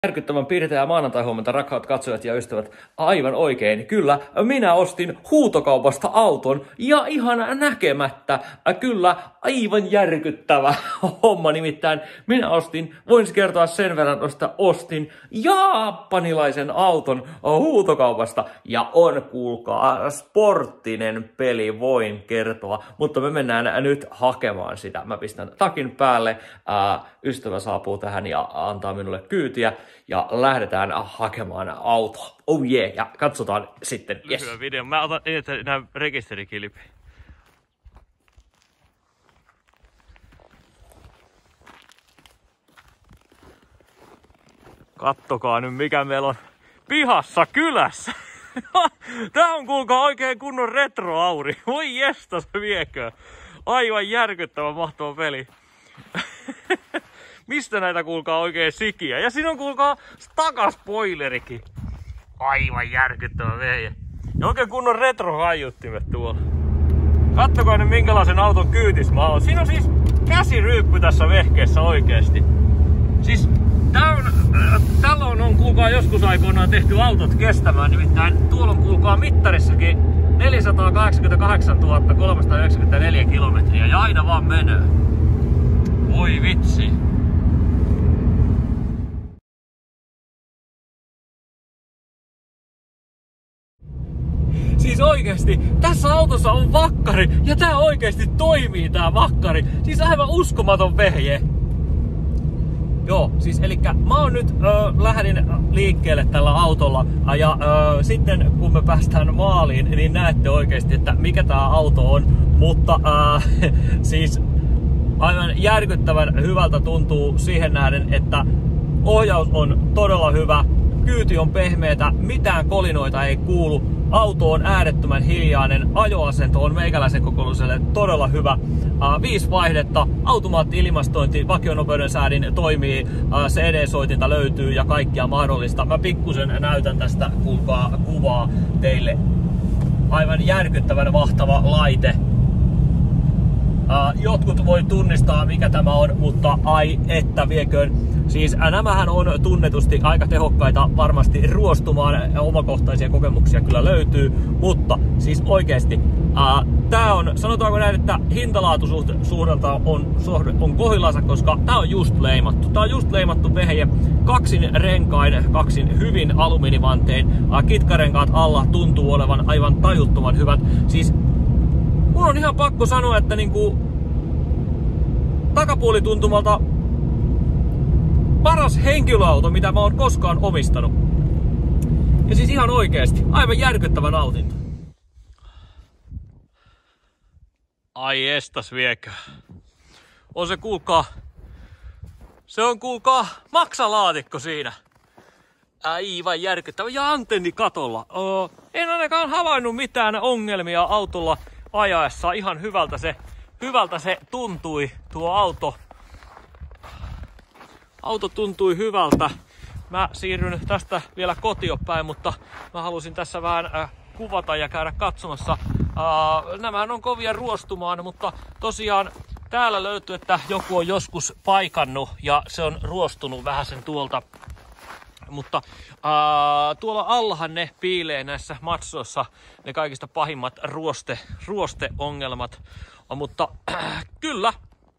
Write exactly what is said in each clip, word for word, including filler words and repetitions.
Järkyttävän pirteää maanantai-huomenta, rakkaat katsojat ja ystävät. Aivan oikein, kyllä, minä ostin huutokaupasta auton ja ihan näkemättä, kyllä, aivan järkyttävä homma. Nimittäin minä ostin, voin kertoa sen verran, että ostin japanilaisen auton huutokaupasta. Ja on, kuulkaa, sporttinen peli, voin kertoa. Mutta me mennään nyt hakemaan sitä. Mä pistän takin päälle, ää, ystävä saapuu tähän ja antaa minulle kyytiä. Ja lähdetään hakemaan autoa. Oh yeah, ja katsotaan sitten. Yes. Hyvä video. Mä otan niin, että nämä rekisterikilpi. Kattokaa nyt mikä meillä on pihassa kylässä. Tää on kuulkaa oikein kunnon retroauri. Voi jesta se viekö. Aivan järkyttävän mahtava peli. Mistä näitä kuulkaa oikein sikiä? Ja siinä on kuulkaa takaspoilerikin. Aivan järkyttävä vehje. Ja oikein kunnon retrohaiuttimet tuolla. Kattokaa nyt minkälaisen auton kyytis mä oon. Siinä on siis käsiryyppy tässä vehkeessä oikeesti. Siis tää on, äh, tällöin on kuulkaa joskus aikoinaan tehty autot kestämään. Nimittäin tuolla on kuulkaa mittarissakin neljäsataakahdeksankymmentäkahdeksantuhatta kolmesataayhdeksänkymmentäneljä kilometriä. Ja aina vaan menee. Voi vitsi. Siis oikeesti, tässä autossa on vakkari ja tää oikeesti toimii tää vakkari. Siis aivan uskomaton vehje. Joo, siis elikkä mä oon nyt ö, lähdin liikkeelle tällä autolla ja ö, sitten kun me päästään maaliin, niin näette oikeesti, että mikä tää auto on. Mutta ö, siis aivan järkyttävän hyvältä tuntuu siihen nähden, että ohjaus on todella hyvä, kyyti on pehmeätä, mitään kolinoita ei kuulu, auto on äärettömän hiljainen, ajoasento on meikäläisen kokoiselle todella hyvä, uh, viisi vaihdetta, automaatti-ilmastointi, vakionopeuden säädin toimii, uh, C D-soitinta löytyy ja kaikkia mahdollista. Mä pikkusen näytän tästä, kuulkaa, kuvaa teille. Aivan järkyttävän mahtava laite. Uh, jotkut voi tunnistaa mikä tämä on, mutta ai että vieköön. Siis äh, nämähän on tunnetusti aika tehokkaita varmasti ruostumaan, omakohtaisia kokemuksia kyllä löytyy, mutta siis oikeesti äh, tää on, sanotaanko näin, että hintalaatusuhdelta on, on kohillansa, koska tää on just leimattu. Tää on just leimattu vehje, kaksin renkain, kaksin hyvin alumiinivantein, äh, kitkarenkaat alla tuntuu olevan aivan tajuttoman hyvät. Siis mun on ihan pakko sanoa, että niinku takapuolituntumalta paras henkilöauto, mitä mä oon koskaan omistanut. Ja siis ihan oikeesti, aivan järkyttävän nautinto. Ai estas viekö. On se kuulkaa, se on kuulkaa maksalaatikko siinä. Aivan järkyttävä. Ja antenni katolla. Oo, en ainakaan havainnut mitään ongelmia autolla ajaessa. Ihan hyvältä se, hyvältä se tuntui tuo auto. Auto tuntui hyvältä. Mä siirryn tästä vielä kotiopäin, mutta mä halusin tässä vähän äh, kuvata ja käydä katsomassa. Äh, nämähän on kovia ruostumaan, mutta tosiaan täällä löytyy, että joku on joskus paikannut ja se on ruostunut vähän sen tuolta. Mutta äh, tuolla allahan ne piilee näissä matsoissa ne kaikista pahimmat ruoste, ruosteongelmat. Mutta äh, kyllä,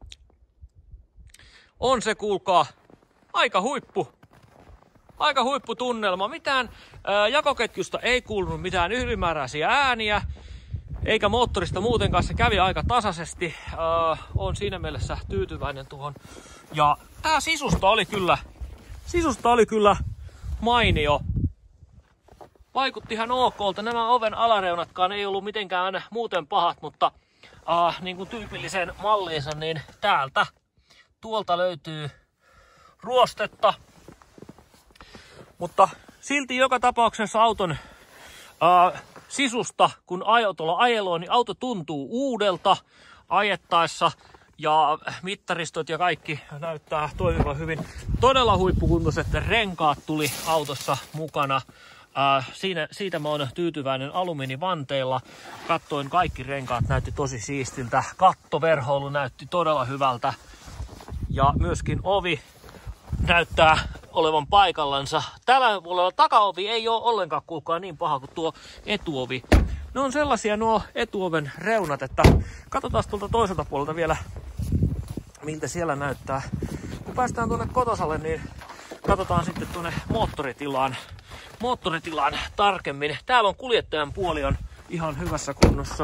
on se kuulkaa aika huippu. Aika huipputunnelma. Mitään ää, jakoketjusta ei kuulunut mitään ylimääräisiä ääniä. Eikä moottorista muutenkaan. Se kävi aika tasaisesti. Ää, on siinä mielessä tyytyväinen tuohon. Ja tää sisusta oli kyllä, sisusta oli kyllä mainio. Vaikutti ihan okolta. Nämä oven alareunatkaan ei ollut mitenkään muuten pahat, mutta ää, niin kuin tyypillisen malliinsa, niin täältä tuolta löytyy ruostetta, mutta silti joka tapauksessa auton ää, sisusta, kun autolla ajeloon, niin auto tuntuu uudelta ajettaessa ja mittaristot ja kaikki näyttää toimivan hyvin. Todella huippukuntoiset renkaat tuli autossa mukana. Ää, siinä, siitä mä oon tyytyväinen alumiinivanteilla. Kattoin kaikki renkaat, näytti tosi siistiltä. Kattoverhoilu näytti todella hyvältä. Ja myöskin ovi näyttää olevan paikallansa. Täällä puolella takaovi ei ole ollenkaan kuulkaa niin paha kuin tuo etuovi. Ne on sellaisia nuo etuoven reunat, että katsotaan tuolta toiselta puolelta vielä, miltä siellä näyttää. Kun päästään tuonne kotosalle, niin katsotaan sitten tuonne moottoritilaan, moottoritilaan tarkemmin. Täällä on kuljettajan puoli on ihan hyvässä kunnossa.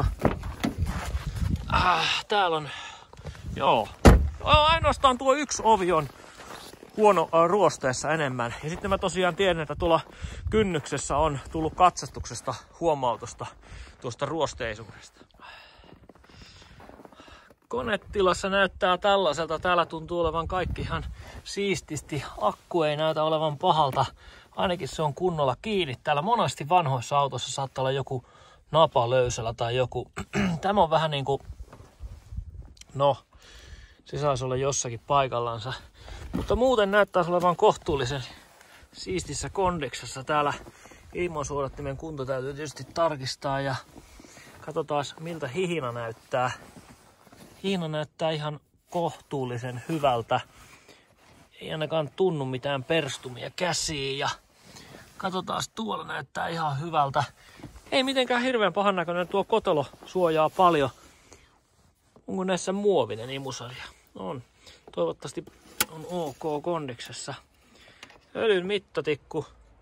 Ah, täällä on, joo, ainoastaan tuo yksi ovi on huono ruosteessa enemmän. Ja sitten mä tosiaan tiedän, että tuolla kynnyksessä on tullut katsastuksesta huomautusta tuosta ruosteisuudesta. Konetilassa näyttää tällaiselta. Täällä tuntuu olevan kaikki ihan siististi. Akku ei näytä olevan pahalta. Ainakin se on kunnolla kiinni. Täällä monesti vanhoissa autoissa saattaa olla joku napa löysällä tai joku. Tämä on vähän niinku, no, se saisi olla jossakin paikallansa. Mutta muuten näyttäisi olevan kohtuullisen siistissä kondiksessa. Täällä ilmansuodattimen kunto täytyy tietysti tarkistaa ja katsotaan miltä hihina näyttää. Hihina näyttää ihan kohtuullisen hyvältä. Ei ainakaan tunnu mitään perstumia käsiin ja katsotaan, tuolla näyttää ihan hyvältä. Ei mitenkään hirveän pahan näköinen, tuo kotelo suojaa paljon. Onko näissä muovinen imusarja? On. Toivottavasti on ok kondiksessa. Öljyn mittatikku.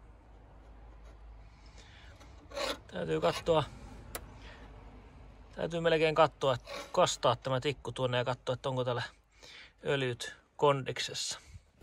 Täytyy katsoa. Täytyy melkein katsoa, että kastaa tämä tikku tuonne ja katsoa, että onko täällä öljyt kondiksessa.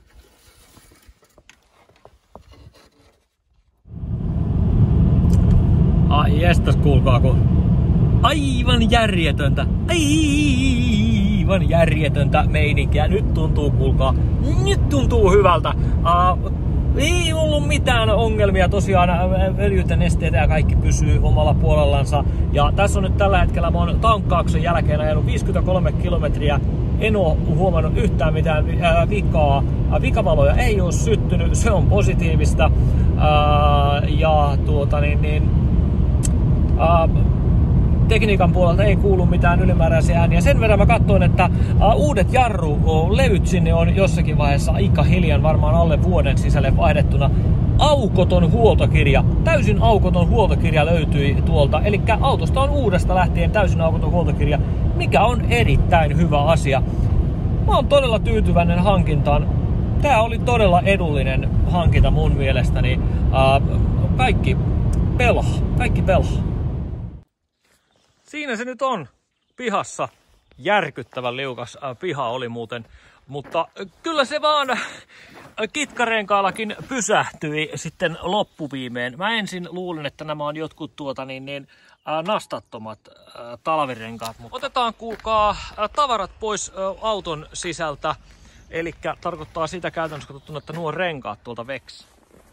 Ai jestas, kuulkaa kun aivan järjetöntä, aivan järjetöntä meininkiä. Nyt tuntuu, kuulkaa, nyt tuntuu hyvältä. Uh, ei ollut mitään ongelmia tosiaan, öljyt ja nesteitä ja kaikki pysyy omalla puolellansa. Ja tässä on nyt tällä hetkellä, mä oon tankkauksen jälkeen ajanut viisikymmentäkolme kilometriä. En oo huomannut yhtään mitään äh, vikaa. Äh, vikavaloja ei oo syttynyt, se on positiivista. Äh, ja tuota niin, niin äh, tekniikan puolelta ei kuulu mitään ylimääräisiä ääniä. Sen verran mä katsoin, että uh, uudet jarrulevyt sinne on jossakin vaiheessa aika hiljan, varmaan alle vuoden sisälle vaihdettuna. Aukoton huoltokirja, täysin aukoton huoltokirja löytyi tuolta. Eli autosta on uudesta lähtien täysin aukoton huoltokirja, mikä on erittäin hyvä asia. Mä oon todella tyytyväinen hankintaan. Tää oli todella edullinen hankinta mun mielestäni. Uh, kaikki pelaa, kaikki pelaa. Siinä se nyt on pihassa. Järkyttävän liukas piha oli muuten, mutta kyllä se vaan kitkarenkaallakin pysähtyi sitten loppuviimeen. Mä ensin luulin, että nämä on jotkut tuota niin, niin nastattomat talvirenkaat. Mutta otetaan, kuulkaa, tavarat pois auton sisältä. Eli tarkoittaa sitä käytännössä katsottuna, että nuo renkaat tuolta veksi.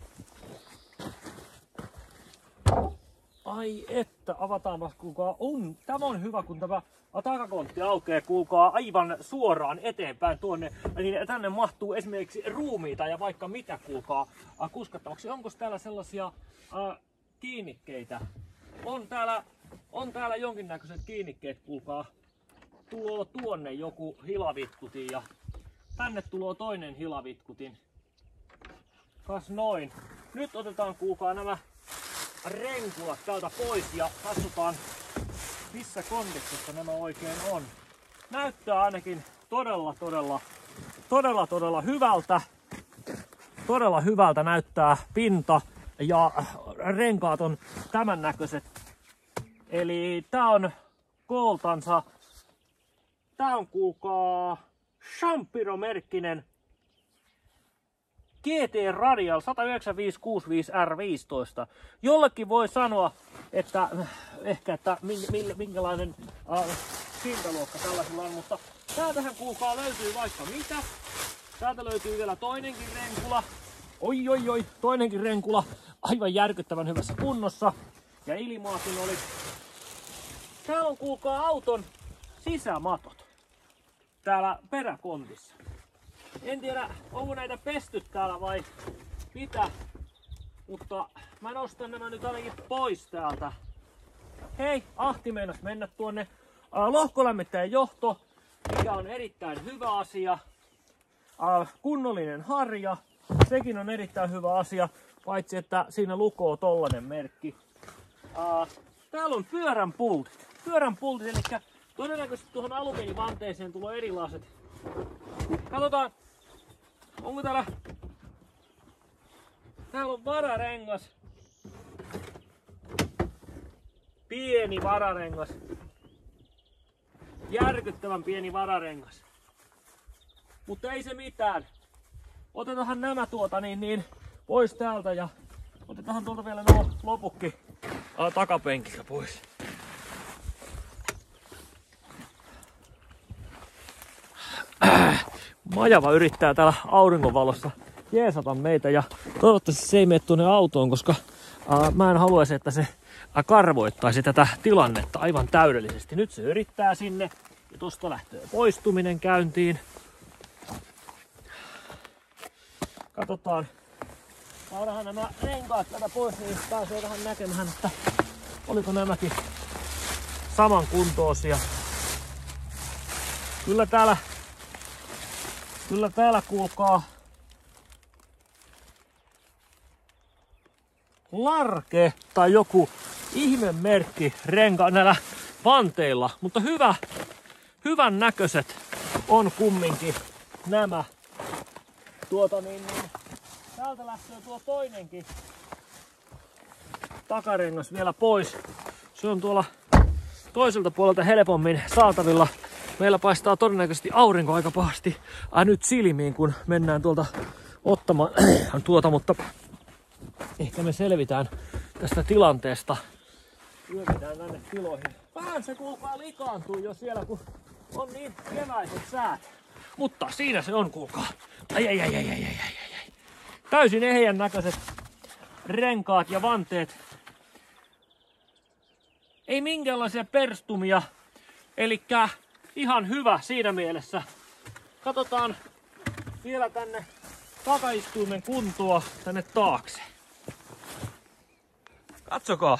Ai että, avataanpas, kuulkaa, on, tämä on hyvä, kun tämä takakontti aukeaa, kuulkaa, aivan suoraan eteenpäin tuonne, niin tänne mahtuu esimerkiksi ruumiita ja vaikka mitä, kuulkaa, kuskattavaksi. Onko täällä sellaisia äh, kiinnikkeitä? On täällä, on täällä jonkinnäköiset kiinnikkeet, kuulkaa. Tuo tuonne joku hilavitkutin ja tänne tulo toinen hilavitkutin. Kas noin. Nyt otetaan, kuulkaa, nämä renkulat täältä pois ja katsotaan, missä kondiksessa nämä oikein on. Näyttää ainakin todella, todella, todella, todella hyvältä. Todella hyvältä näyttää pinta ja renkaat on tämän näköiset. Eli tää on kooltansa, tää on, kuulkaa, Champiro-merkkinen G T Radial sata yhdeksänkymmentäviisi kuusikymmentäviisi R viisitoista. Jollekin voi sanoa, että ehkä, että minkälainen äh, hintaluokka tällaisilla on, mutta täältähän, kuulkaa, löytyy vaikka mitä. Täältä löytyy vielä toinenkin renkula. Oi, oi, oi, toinenkin renkula. Aivan järkyttävän hyvässä kunnossa. Ja ilmaakin oli. Täällä on, kuulkaa, auton sisämatot. Täällä peräkontissa. En tiedä, onko näitä pesty täällä vai mitä, mutta mä nostan nämä nyt ainakin pois täältä. Hei, Ahti meinas mennä tuonne lohkolämmittäjän johto, mikä on erittäin hyvä asia. äh, kunnollinen harja. Sekin on erittäin hyvä asia, paitsi että siinä lukoo tollanen merkki. Äh, täällä on pyörän pultit. Pyörän pultit, eli todennäköisesti tuohon alumiinivanteeseen tulee erilaiset. Katsotaan, onko täällä... Täällä on vararengas. Pieni vararengas. Järkyttävän pieni vararengas. Mutta ei se mitään. Otetaan nämä tuota niin, niin pois täältä ja otetaan tuolta vielä nuo lopukki ää, takapenkiltä pois. Äh, Majava yrittää täällä auringonvalossa jeesata meitä ja toivottavasti se ei mene tuonne autoon, koska ää, mä en haluaisi, että se ää, karvoittaisi tätä tilannetta aivan täydellisesti. Nyt se yrittää sinne ja tosta lähtee poistuminen käyntiin. Katsotaan, saadaan nämä renkaat tätä pois, niin pääsee vähän näkemään, että oliko nämäkin samankuntoisia. Kyllä täällä, kyllä täällä kuulkaa Larke tai joku ihmemerkki renka näillä vanteilla, mutta hyvä, hyvän näköiset on kumminkin nämä. Tuota niin, niin täältä lähtee tuo toinenkin takarengas vielä pois. Se on tuolla toiselta puolelta helpommin saatavilla. Meillä paistaa todennäköisesti aurinko aika pahasti äh, nyt silmiin, kun mennään tuolta ottamaan tuota, mutta ehkä me selvitään tästä tilanteesta. Yövidään tänne tiloihin. Vähän se kuulkaa likaantuu jo siellä, kun on niin keväiset säät. Mutta siinä se on, kuulkaa. Ai, ai, ai, ai, ai, ai, ai. Täysin ehjän näköiset renkaat ja vanteet. Ei minkäänlaisia perstumia. Elikkä ihan hyvä siinä mielessä. Katsotaan vielä tänne takaistuimen kuntoa tänne taakse. Katsokaa.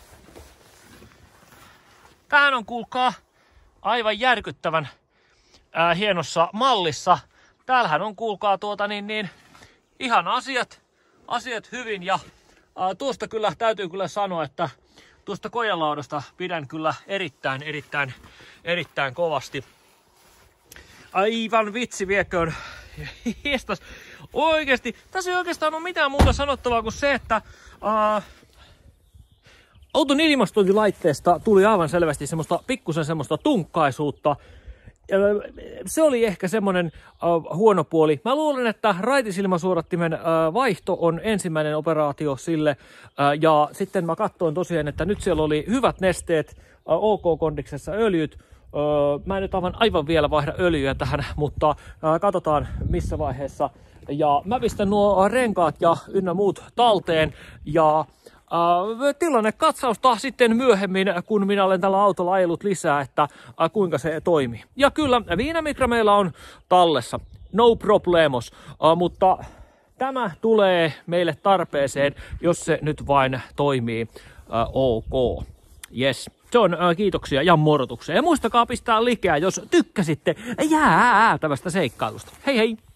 Tähän on, kuulkaa, aivan järkyttävän ää, hienossa mallissa. Täällähän on, kuulkaa, tuota niin, niin ihan asiat, asiat hyvin ja ää, tuosta kyllä täytyy kyllä sanoa, että tuosta kojelaudasta pidän kyllä erittäin, erittäin, erittäin kovasti. Aivan vitsi vieköön. Hiestas. Oikeesti, tässä ei oikeastaan ole mitään muuta sanottavaa kuin se, että ää, auton ilmastointilaitteesta tuli aivan selvästi semmoista pikkusen semmoista tunkkaisuutta. Se oli ehkä semmoinen äh, huono puoli. Mä luulen, että raitisilmasuodattimen äh, vaihto on ensimmäinen operaatio sille. Äh, ja sitten mä katsoin tosiaan, että nyt siellä oli hyvät nesteet, äh, OK-kondiksessa öljyt. Äh, mä en nyt aivan, aivan vielä vaihda öljyä tähän, mutta äh, katsotaan missä vaiheessa. Ja mä pistän nuo renkaat ja ynnä muut talteen. Ja Uh, tilanne katsausta sitten myöhemmin, kun minä olen tällä autolla ajellut lisää, että uh, kuinka se toimii. Ja kyllä, Viinamikra meillä on tallessa. No problemos. Uh, mutta tämä tulee meille tarpeeseen, jos se nyt vain toimii uh, ok. Yes. Se on uh, kiitoksia ja morotuksia. Ja muistakaa pistää likeä, jos tykkäsitte jäätävästä seikkailusta. Hei hei!